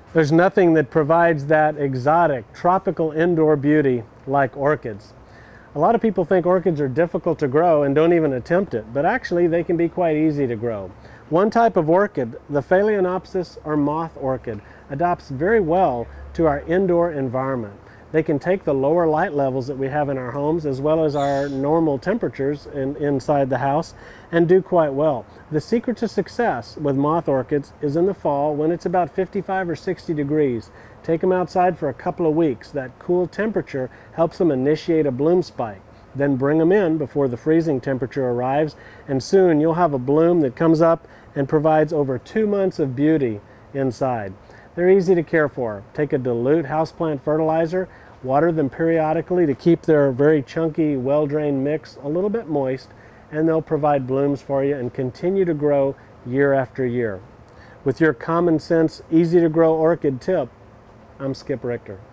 There's nothing that provides that exotic, tropical indoor beauty like orchids. A lot of people think orchids are difficult to grow and don't even attempt it, but actually they can be quite easy to grow. One type of orchid, the Phalaenopsis or moth orchid, adapts very well to our indoor environment. They can take the lower light levels that we have in our homes as well as our normal temperatures inside the house and do quite well. The secret to success with moth orchids is in the fall when it's about 55 or 60 degrees. Take them outside for a couple of weeks. That cool temperature helps them initiate a bloom spike. Then bring them in before the freezing temperature arrives, and soon you'll have a bloom that comes up and provides over 2 months of beauty inside. They're easy to care for. Take a dilute houseplant fertilizer, water them periodically to keep their very chunky, well-drained mix a little bit moist, and they'll provide blooms for you and continue to grow year after year. With your common sense, easy to grow orchid tip, I'm Skip Richter.